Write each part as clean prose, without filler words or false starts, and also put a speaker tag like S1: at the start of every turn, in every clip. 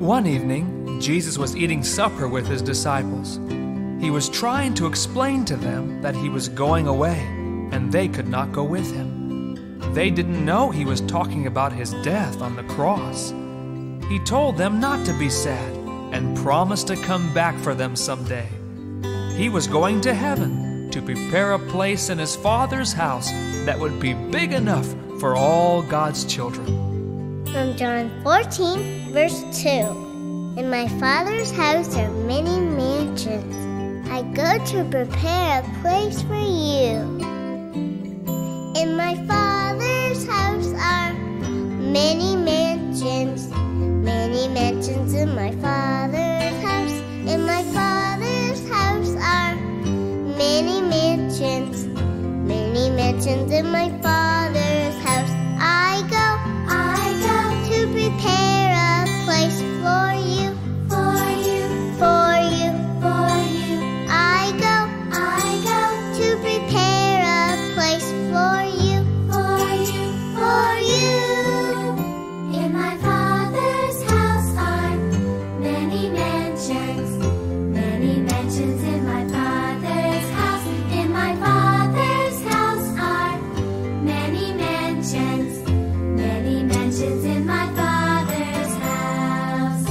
S1: One evening, Jesus was eating supper with his disciples. He was trying to explain to them that he was going away, and they could not go with him. They didn't know he was talking about his death on the cross. He told them not to be sad and promised to come back for them someday. He was going to heaven to prepare a place in his Father's house that would be big enough for all God's children.
S2: From John 14, verse 2. In my Father's house are many mansions. I go to prepare a place for you. In my Father's house are many mansions. Many mansions in my Father's house. In my Father's house are many mansions. Many mansions in my Father's house. I go to prepare a place for you, for you, for you, for you. I go to prepare a place for you, for you, for you.
S3: In my Father's house are many mansions in my Father's house. In my Father's house are many mansions in my Father's house.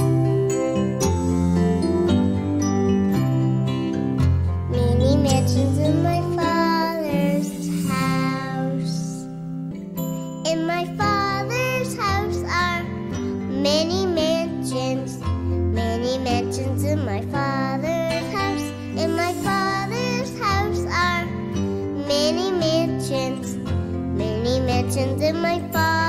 S2: Many mansions in my Father's house. In my Father's house are many mansions in my Father's house. In my Father's house are many mansions in my Father's